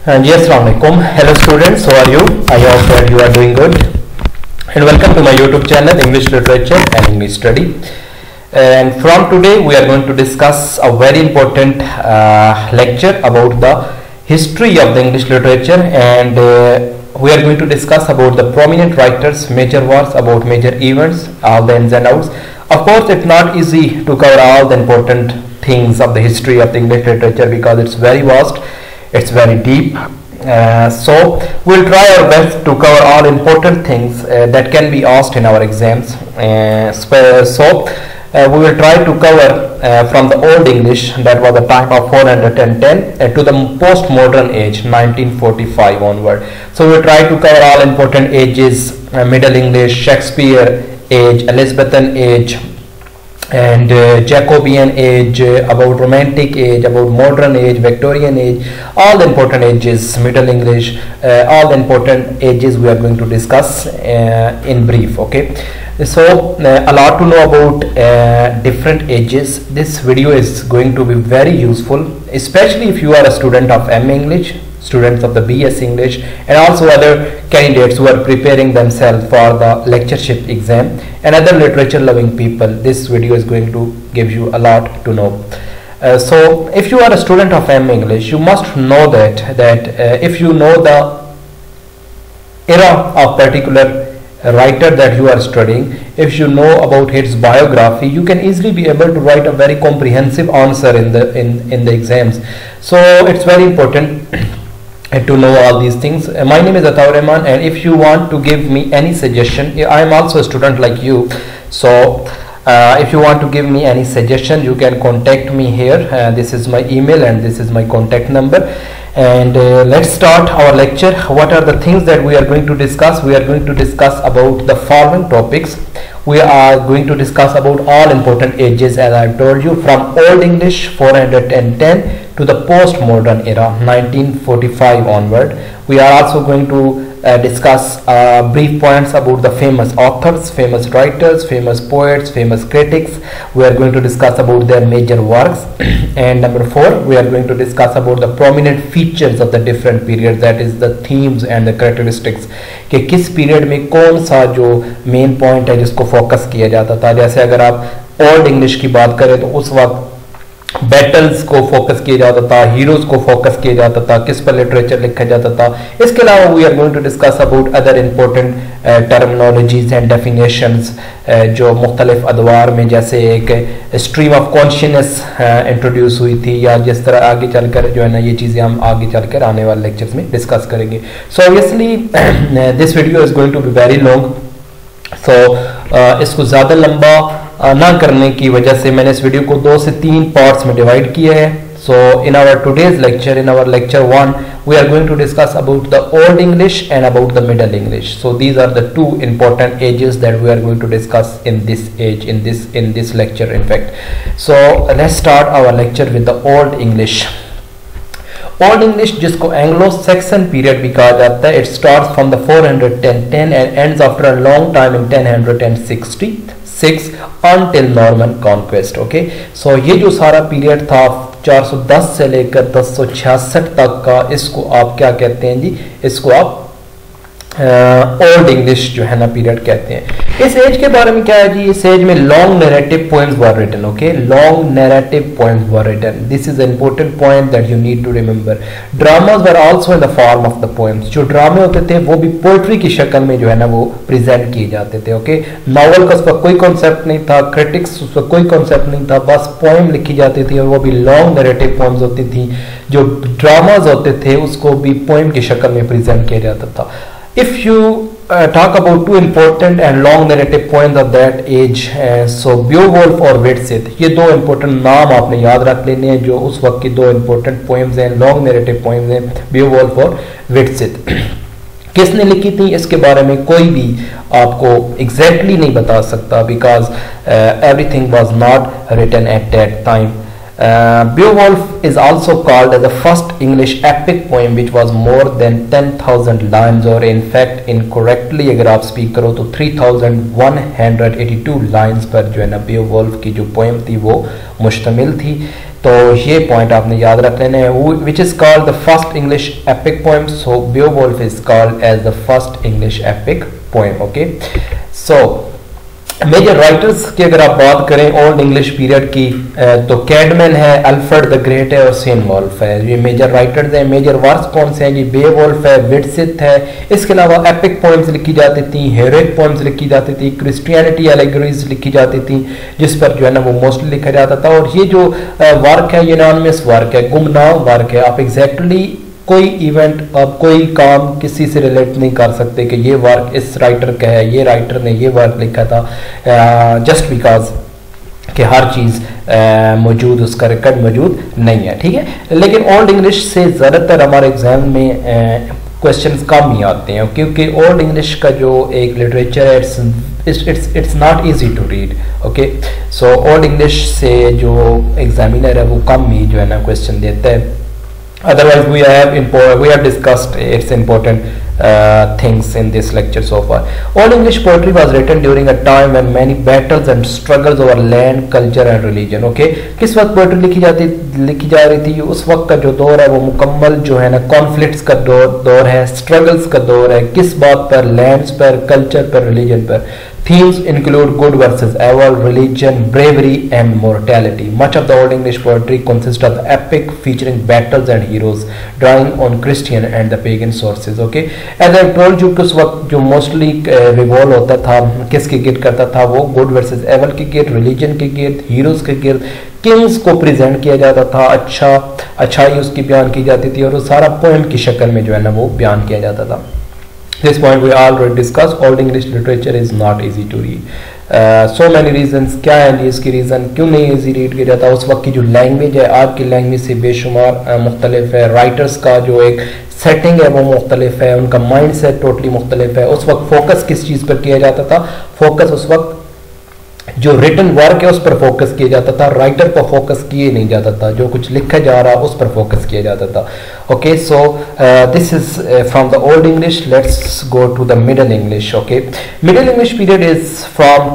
Yes, Assalamualaikum. Hello students, how are you? I hope that you are doing good. And welcome to my YouTube channel, English Literature and English Study. And from today, we are going to discuss a very important lecture about the history of the English literature, and we are going to discuss about the prominent writers, major works, about major events, all the ins and outs. Of course, it's not easy to cover all the important things of the history of the English literature because it's very vast, it's very deep. So we'll try our best to cover all important things that can be asked in our exams. We will try to cover from the Old English, that was the time of 410, to the post-modern age, 1945 onward. So we will try to cover all important ages, Middle English, Shakespeare age, Elizabethan age, and Jacobean age, about Romantic age, about modern age, Victorian age, all the important ages, Middle English, all the important ages we are going to discuss in brief. Okay, so a lot to know about different ages. This video is going to be very useful, especially if you are a student of MA English, students of the BS English, and also other candidates who are preparing themselves for the lectureship exam, and other literature loving people. This video is going to give you a lot to know. So if you are a student of MA English, you must know that if you know the era of particular writer that you are studying, if you know about his biography, you can easily be able to write a very comprehensive answer in the exams. So it's very important to know all these things. My name is Ataur Rahman, and if you want to give me any suggestion, I am also a student like you, so if you want to give me any suggestion, you can contact me here. This is my email and this is my contact number. And let's start our lecture. What are the things that we are going to discuss? We are going to discuss about the following topics. We are going to discuss about all important ages, as I told you, from Old English 410 to the post-modern era 1945 onward. We are also going to discuss brief points about the famous authors, famous writers, famous poets, famous critics. We are going to discuss about their major works. And number 4, we are going to discuss about the prominent features of the different periods, that is the themes and the characteristics, कि किस period में कौन सा जो main point है जिसको focus किया जाता था. जैसे अगर आप ओल्ड इंग्लिश की बात करें तो उस वक्त बैटल्स को फोकस किया जाता था, हीरोज को फोकस किया जाता था, किस पर लिटरेचर लिखा जाता था. इसके अलावा we are going to discuss about other important terminologies and definitions जो मुख्तलिफ अदवार में, जैसे एक स्ट्रीम ऑफ कॉन्शियसनेस इंट्रोड्यूस हुई थी, या जिस तरह आगे चलकर जो है ना ये चीज़ें हम आगे चलकर आने वाले लेक्चर्स में डिस्कस करेंगे. So obviously this video is going to be very long, so इसको ज़्यादा लंबा ना करने की वजह से मैंने इस वीडियो को 2 से 3 पार्ट्स में डिवाइड किया है. So in our today's lecture, in our lecture 1, we are going to discuss about the Old English and about the Middle English. So these are the 2 important ages that we are going to discuss in this age, in this lecture in fact. So let's start our lecture with the Old English. Old English, जिसको Anglo Saxon period भी कहा जाता है, it starts from the 410 and ends after a long time in 1066 until Norman conquest. Okay, so ये जो सारा period था 410 से लेकर 1066 तक का, इसको आप क्या कहते हैं जी? इसको आप ओल्ड इंग्लिश जो है ना पीरियड कहते हैं. इस एज के बारे में क्या है जी? इस एज में long narrative poems were written. Okay, long narrative poems were written. This is important point that you need to remember. Dramas were also in the form of the poems. जो ड्रामे होते थे वो भी पोएट्री की शक्ल में जो है ना वो प्रेजेंट किए जाते थे. ओके, नॉवल का उस पर कोई कॉन्सेप्ट नहीं था, क्रिटिक्स उस पर कोई कॉन्सेप्ट नहीं था, बस पोएम लिखी जाती थी और वो भी लॉन्ग नैरेटिव पोएम्स होती थी. जो ड्रामाज होते थे उसको भी पोएम की शक्ल में प्रेजेंट किया जाता था. If you talk about 2 important and long narrative poems of that age, so Beowulf और Widsith, ये 2 important नाम आपने याद रख लेने हैं जो उस वक्त की 2 important poems हैं, long narrative poems हैं, Beowulf और Widsith. किसने लिखी थी इसके बारे में कोई भी आपको exactly नहीं बता सकता, because everything was not written at that time. Beowulf is also called as the first English epic poem which was more than 10,000 lines, or in fact incorrectly अगर आप स्पीक करो तो 3,182 लाइन्स पर जो है ना Beowulf की जो पोएम थी वो मुश्तमिल थी. तो ये पॉइंट आपने याद रख लेना है. Which is called the first English epic poem. So Beowulf is called as the first English epic poem. Okay, so major writers की अगर आप बात करें ओल्ड इंग्लिश पीरियड की, तो कैडमैन है, अल्फ्रेड द ग्रेट है और सेनवॉल्फ है. ये मेजर राइटर्स हैं. मेजर वर्क्स कौन से हैं जी? बेवुल्फ है, विटसिथ है. इसके अलावा एपिक पोएम्स लिखी जाती थी, हेरोइक पोएम्स लिखी जाती थी, क्रिश्चियनिटी एलेगरीज लिखी जाती थी, जिस पर जो है ना वो मोस्टली लिखा जाता था. और ये जो वर्क है, यूनानिमस वर्क है, गुमनाम वर्क है. आप एग्जैक्टली कोई इवेंट, आप कोई काम किसी से रिलेट नहीं कर सकते कि ये वर्क इस राइटर का है, ये राइटर ने ये वर्क लिखा था, जस्ट बिकॉज कि हर चीज़ मौजूद, उसका रिकॉर्ड मौजूद नहीं है. ठीक है, लेकिन ओल्ड इंग्लिश से ज़्यादातर हमारे एग्जाम में क्वेश्चंस कम ही आते हैं, क्योंकि ओल्ड इंग्लिश का जो एक लिटरेचर है it's not easy to read. Okay, so Old English से जो एग्जामिनर है वो कम ही जो है ना क्वेश्चन देता है. Otherwise, we have discussed its important things in this lecture so far. Old English poetry was written during a time when many battles and struggles over land, culture and religion. Okay, किस वक्त poetry लिखी जा रही थी? उस वक्त का जो दौर है वो मुकम्मल जो है ना कॉन्फ्लिक्ट्स का दौर है, स्ट्रगल्स का दौर है. किस बात पर? लैंड्स पर, कल्चर पर, रिलीजन पर. Themes include good versus evil, religion, bravery and mortality. Much of the Old English poetry consists of the epic featuring battles and heroes, drawing on Christian and the pagan sources. Okay, as I told you कि उस वक्त जो mostly revolve होता था, किसके गिर्द करता था? वो good versus evil के गिर्द, religion के गिर्द, heroes के गिर्द, किंग्स को प्रेजेंट किया जाता था, अच्छाई उसकी बयान की जाती थी, और वो सारा पोएम की शक्ल में जो है ना वो बयान किया जाता था. This point we already discussed. Old English literature is not easy to read. So many reasons. क्या है जी इसकी रीज़न क्यों नहीं इजी रीड किया जाता? उस वक्त की जो लैंग्वेज है आज की लैंग्वेज से बेशुमार मुख्तलिफ है. राइटर्स का जो एक सेटिंग है वो मुख्तलिफ है, उनका माइंड सेट टोटली मुख्तलिफ है. उस वक्त फोकस किस चीज़ पर किया जाता था? फोकस उस वक्त जो रिटन वर्क है उस पर फोकस किया जाता था, राइटर पर फोकस किए नहीं जाता था. जो कुछ लिखा जा रहा उस पर फोकस किया जाता था. Okay, so this is from the Old English. Let's go to the Middle English. Okay, Middle English period is from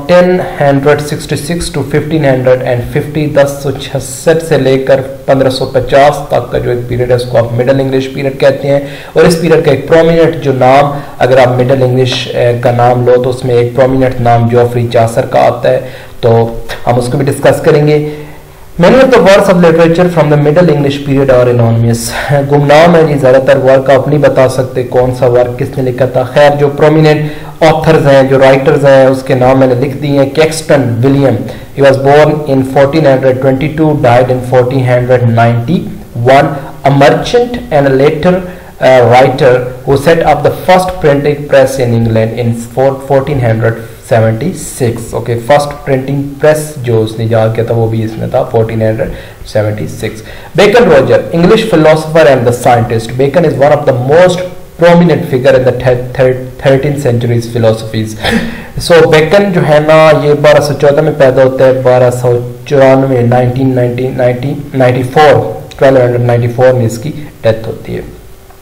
1066 to 1550. 1066 से लेकर 1550 तक का जो एक पीरियड है उसको आप मिडल इंग्लिश पीरियड कहते हैं. और इस पीरियड का एक प्रोमिनेंट जो नाम, अगर आप मिडल इंग्लिश का नाम लो तो उसमें एक प्रोमिनेंट नाम जॉफरी चासर का आता है, तो हम उसको भी डिस्कस करेंगे. Many of the works of literature from the Middle English period are anonymous. गुमनाम है जी, ज़्यादातर वर्क आप नहीं बता सकते कौन सा वर्क किसने लिखा था. खैर, जो प्रोमिनेंट ऑथर्स हैं, जो राइटर्स हैं, उसके नाम मैंने लिख दिए हैं. Caxton William, he was born in 1422, died in 1491. A merchant and a later writer who set up the first printing press in England in 1476. Okay, first printing press जो उसने इजाद किया था वो भी इसमें था 1476. Bacon Roger, English philosopher and the scientist. Bacon is one of the most prominent figure in the 13th century's philosophies. So Bacon जो है ना ये 1214 में पैदा होता है, 1294 1294 में इसकी डेथ होती है.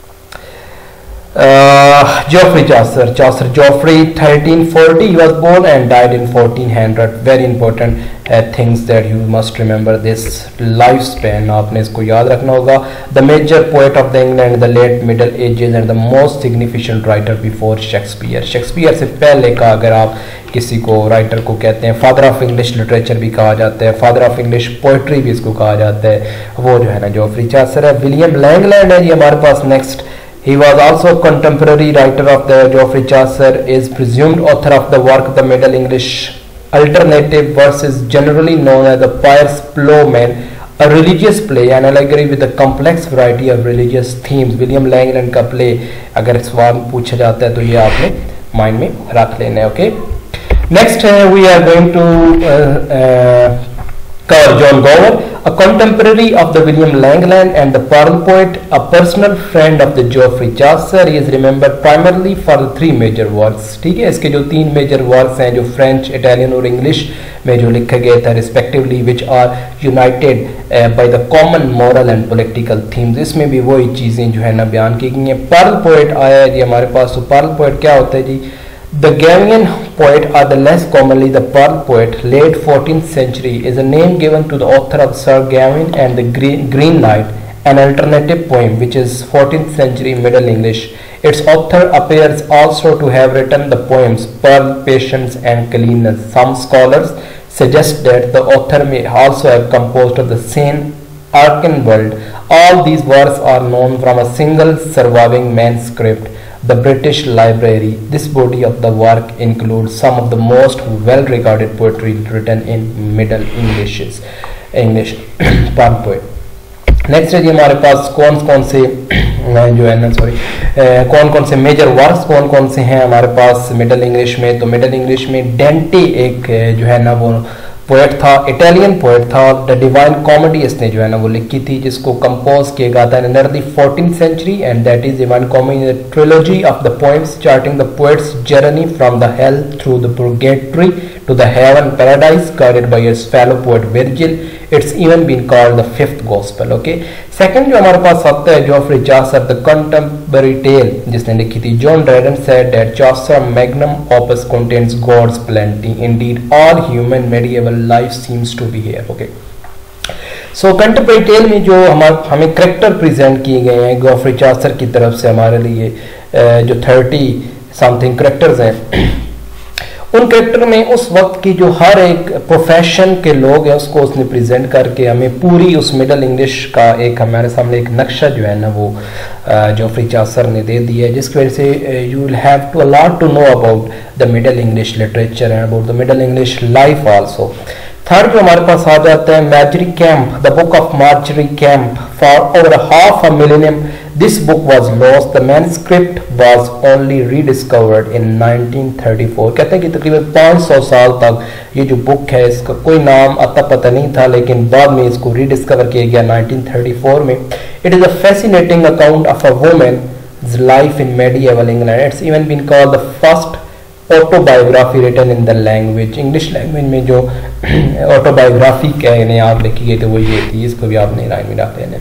Geoffrey Chaucer, Geoffrey 1340, he was born and died in 1400. Very important things that you must remember this lifespan. आपने इसको याद रखना होगा. The major poet of the England in the late Middle Ages and the most significant writer before Shakespeare. Shakespeare से पहले का अगर आप किसी को राइटर को कहते हैं, फादर ऑफ इंग्लिश लिटरेचर भी कहा जाता है, फादर ऑफ इंग्लिश पोइट्री भी इसको कहा जाता है, वो जो है ना जॉफरी चासर है. विलियम लैंगलैंड है जी हमारे पास next. He was also a contemporary writer of the Geoffrey Chaucer, is presumed author of the work of the Middle English alternative verse is generally known as the Piers Plowman, a religious play, an allegory with a complex variety of religious themes. William Langland का play अगर सवाल पूछा जाता है तो ये आपने mind में रख लेना है. Okay, next we are going to cover John Gower, a contemporary of the William Langland and the Pearl poet, a personal friend of the Geoffrey Chaucer. He is remembered primarily for the 3 major works. ठीक है, इसके जो 3 major works हैं जो French, Italian और English में जो लिखे गए थे respectively, which are united by the common moral and political themes. इसमें भी वही चीज़ें जो है ना बयान की गई हैं. पर्ल पोएट आया है जी हमारे पास. तो पर्ल पोएट क्या होता है जी? The Gavian poet, or the less commonly the Pearl poet, late 14th century, is a name given to the author of Sir Gawain and the Green Knight, an alternative poem which is 14th century Middle English. Its author appears also to have written the poems Pearl, Patience and Cleanness. Some scholars suggest that the author may also have composed of the Saint Archenwald. All these works are known from a single surviving manuscript, the British Library. This body of the work includes some of the most well-regarded poetry written in Middle English Pearl poet. Next है जी हमारे पास कौन कौन से जो है ना कौन कौन से मेजर वर्क्स कौन कौन से हैं हमारे पास मिडल इंग्लिश में। तो मिडल इंग्लिश में डेंटी एक जो है ना वो पोएट था, इटालियन पोएट था। द डिवाइन कॉमेडी इसने जो है ना वो लिखी थी, जिसको कंपोज किया गया था in the 14th century, and that is Divine Comedy trilogy of the poems charting the poet's journey from the hell through the purgatory to the heaven paradise, guided by his fellow poet Virgil. It's even been called the fifth gospel. Okay, second जो हमारे पास आता है Geoffrey Chaucer, the contemporary tale जिसने लिखी थी। John Dryden said that Chaucer magnum opus contains God's plenty. Indeed, all human medieval life seems to be here. Okay, so contemporary tale में जो हमें करेक्टर प्रेजेंट किए गए हैं गॉफ्री चासर की तरफ से हमारे लिए जो 30 समथिंग करेक्टर्स हैं, उन करेक्टर में उस वक्त की जो हर एक प्रोफेशन के लोग हैं उसको उसने प्रेजेंट करके हमें पूरी उस मिडल इंग्लिश का एक हमारे सामने एक नक्शा जो है ना वो जोफ्री चासर ने दे दिया है, जिसकी वजह से you will have to a lot to know about the Middle English literature and about the Middle English life also. Third जो हमारे पास आ जाता है Margery Kempe, the book of Margery Kempe. For over half a millennium this book was lost, the manuscript was only rediscovered in 1934। कहते हैं कि तकरीबन 500 साल तक ये जो बुक है इसका कोई नाम अता पता नहीं था, लेकिन बाद में इसको रीडिस्कवर किया गया 1934 में। It is a fascinating account of a woman's life in medieval England. It's even been called the first autobiography written in the language. English language में जो ऑटोबायोग्राफी कहने आप लिखी गई तो वो ये थी, इसको भी आपने लाइन में डाल देना।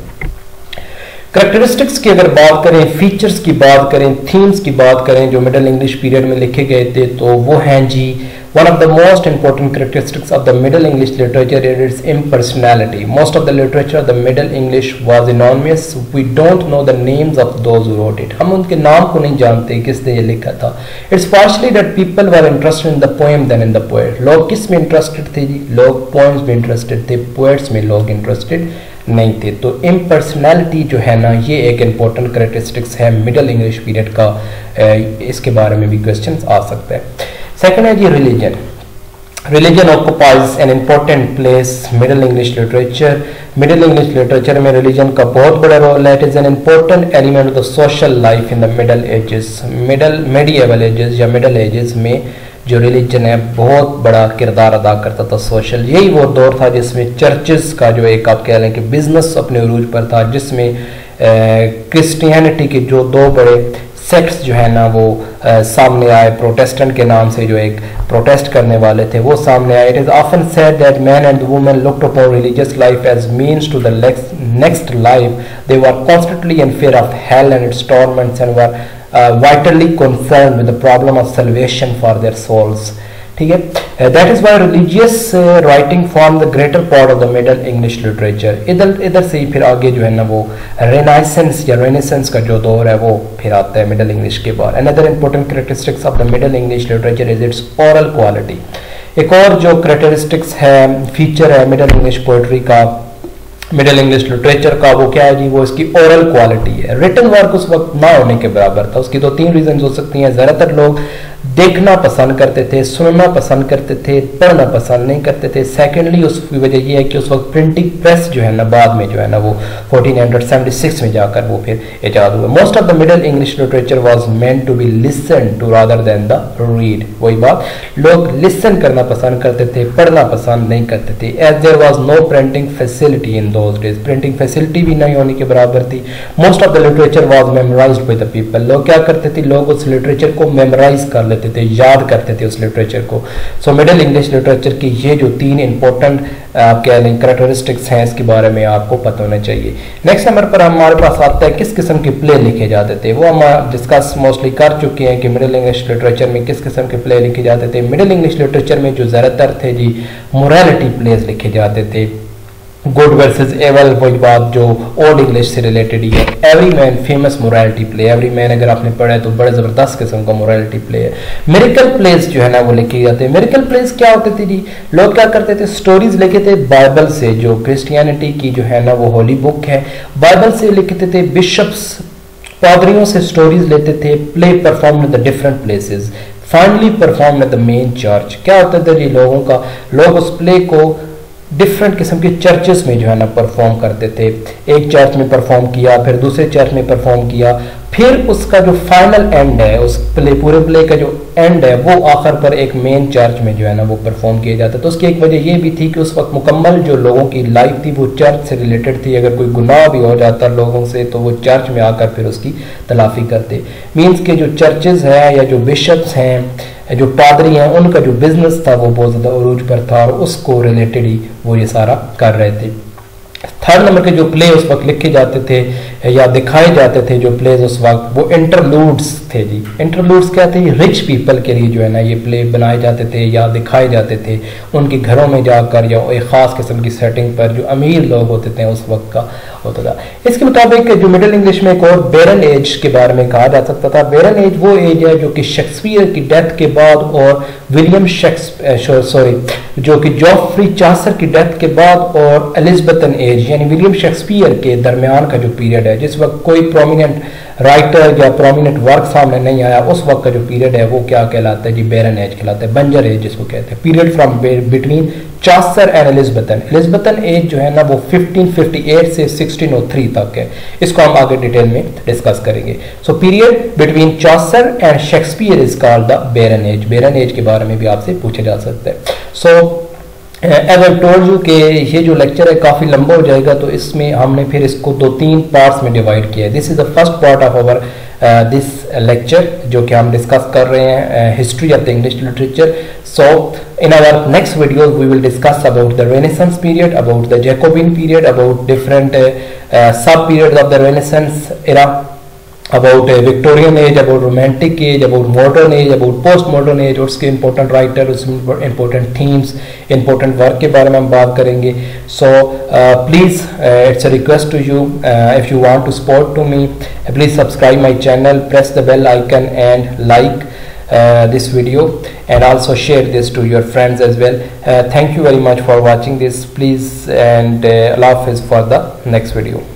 करेक्टरिस्टिक्स की अगर बात करें, फीचर्स की बात करें, थीम्स की बात करें जो मिडल इंग्लिश पीरियड में लिखे गए थे, तो वो हैं जी one of the most important characteristics of the Middle English literature is its impersonality. Most of the literature of the Middle English was anonymous. We don't know the names of those who wrote it. हम उनके नाम को नहीं जानते किसने ये लिखा था। It's partially that people were interested in the poem than in the poet. लोग किस में इंटरेस्टेड थे जी? लोग poems में इंटरेस्टेड थे, poets में लोग इंटरेस्टेड नहीं थे। तो इम्पर्सनैलिटी जो है ना ये एक इम्पोर्टेंट करेक्टरिस्टिक्स है मिडल इंग्लिश पीरियड का, इसके बारे में भी क्वेश्चन आ सकता है। सेकेंड है जी religion. Religion occupies an important place Middle English literature. Middle English literature में रिलीजन का बहुत बड़ा रोल है। It is an important element of the social life in the Middle Ages. Medieval ages या मिडल एजेस में जो religion है बहुत बड़ा किरदार अदा करता था सोशल। यही वो दौर था जिसमें चर्चेस का जो एक आप कह लें कि बिजनेस अपने उरूज पर था, जिसमें क्रिश्चियनिटी के जो दो बड़े सेक्ट्स जो है ना वो सामने आए। प्रोटेस्टेंट के नाम से जो एक प्रोटेस्ट करने वाले थे वो सामने आए। It is often said that man and women looked upon religious life as means to the next life. They were constantly in fear of hell and its torments and were vitally concerned with the problem of salvation for their souls. ठीक है, that is why religious writing form the greater part of the Middle English literature. इधर से ही फिर आगे जो है ना वो रेनाइसेंस या रेनेसेंस का जो दौर है वो फिर आता है मिडल इंग्लिश के बाद। Another important characteristics of the Middle English literature is its oral quality. एक और जो कैरेक्टरिस्टिक्स है, फीचर है मिडल इंग्लिश पोएट्री का, मिडल इंग्लिश लिटरेचर का, वो क्या है जी? वो इसकी ओरल क्वालिटी है। रिटन वर्क उस वक्त ना होने के बराबर था। उसकी तो 3 रीजन हो सकती हैं। ज़्यादातर लोग देखना पसंद करते थे, सुनना पसंद करते थे, पढ़ना पसंद नहीं करते थे। सेकेंडली उसकी वजह यह है कि उस वक्त प्रिंटिंग प्रेस जो है ना बाद में जो है ना वो 1476 में जाकर वो फिर ईजाद हुआ। Most of the Middle English literature was meant to be listen to rather than the read. वही बात, लोग लिसन करना पसंद करते थे, पढ़ना पसंद नहीं करते थे। As there was no printing facility in those days. Printing facility भी नहीं होने के बराबर थी। Most of the literature was memorised by the people. लोग क्या करते थे? लोग उस लिटरेचर को मेमोराइज कर लेते होते थे, याद करते थे उस लिटरेचर को। सो मिडिल इंग्लिश लिटरेचर की ये जो 3 इंपॉर्टेंट कह लें कैरेक्टरिस्टिक्स हैं, इसके बारे में आपको पता होना चाहिए। नेक्स्ट नंबर पर हमारे पास आता है किस किस्म के प्ले लिखे जाते थे। वो हम डिस्कस मोस्टली कर चुके हैं कि मिडिल इंग्लिश लिटरेचर में किस किस्म के प्ले लिखे जाते थे। मिडिल इंग्लिश लिटरेचर में जो ज़्यादातर थे जी मोरालिटी प्लेज लिखे जाते थे, गुड वर्सेस एवल, वही बात जो ओल्ड इंग्लिश से रिलेटेड ही है। Everyman famous morality play, Everyman अगर आपने पढ़ा है तो बड़े ज़बरदस्त किस्म का मोरालिटी प्ले है। मिरेकल प्लेस जो है ना वो लिखे जाते हैं। मिरेकल प्लेस क्या होते थे जी, लोग क्या करते थे, स्टोरीज लिखे थे बाइबल से, जो क्रिश्चियनिटी की जो है ना वो होली बुक है, बाइबल से लिखते थे। बिशप्स पादरियों से स्टोरीज लेते थे, play perform in the different places, finally perform at the main church. क्या होता था जी, लोगों का, लोग उस प्ले को डिफरेंट किस्म के चर्चेस में जो है ना परफॉर्म करते थे। एक चर्च में परफॉर्म किया, फिर दूसरे चर्च में परफॉर्म किया, फिर उसका जो फाइनल एंड है, उस पूरे प्ले का जो एंड है वो आखिर पर एक मेन चर्च में जो है ना वो परफॉर्म किया जाता। तो उसकी एक वजह ये भी थी कि उस वक्त मुकम्मल जो लोगों की लाइफ थी वो चर्च से रिलेटेड थी। अगर कोई गुनाह भी हो जाता लोगों से तो वो चर्च में आकर फिर उसकी तलाफी करते। मीन्स के जो चर्चेज हैं या जो बिशप्स हैं, जो पादरी हैं, उनका जो बिजनेस था वो बहुत ज़्यादा उरूज पर था और उसको रिलेटेड ही वो ये सारा कर रहे थे। थर्ड नंबर के जो प्ले उस वक्त लिखे जाते थे या दिखाए जाते थे, जो प्लेज उस वक्त, वो इंटरलूड्स थे जी। इंटरलूड्स क्या थे, रिच पीपल के लिए जो है ना ये प्ले बनाए जाते थे या दिखाए जाते थे उनके घरों में जाकर, या एक ख़ास किस्म की सेटिंग पर जो अमीर लोग होते थे उस वक्त का होता था। इसके मुताबिक जो मिडिल इंग्लिश में एक और बेरन एज के बारे में कहा जा सकता था। बेरन एज वो एज है जो कि शेक्सपियर की डेथ के बाद और विलियम जो कि जॉफ्री चासर की डेथ के बाद और एलिजाबेथन एज यानी विलियम शेक्सपियर के दरमियान का जो पीरियड है, जिस वक्त कोई प्रोमिनेंट राइटर या प्रोमिनेंट वर्क सामने नहीं आया, उस वक्त का जो पीरियड है वो क्या कहलाता है जी, बेरन एज कहलाता है, बंजर एज जिसको कहते हैं। Period from between Chaucer and Elizabethan. Elizabethan age जो है ना वो 1558 से 1603 तक है। इसको हम आगे डिटेल में डिस्कस करेंगे। So period between Chaucer and Shakespeare is called the barren age. Barren age के बारे में भी आपसे पूछा जा सकता है। So as I told you कि ये जो लेक्चर है काफ़ी लंबा हो जाएगा, तो इसमें हमने फिर इसको 2-3 पार्ट्स में डिवाइड किया है। This is the first part of our this lecture, जो कि हम डिस्कस कर रहे हैं history of the English literature. So in our next video we will discuss about the Renaissance period, about the Jacobean period, about different sub periods of the Renaissance era, about Victorian age, about Romantic age, about modern age, about post modern age, और उसके important writer, उसमें important themes, important work के बारे में हम बात करेंगे। So please it's a request to you, if you want to support to me, please subscribe my channel, press the bell icon and like this video, and also share this to your friends as well. Thank you very much for watching this, please, and Allah Hafiz for the next video.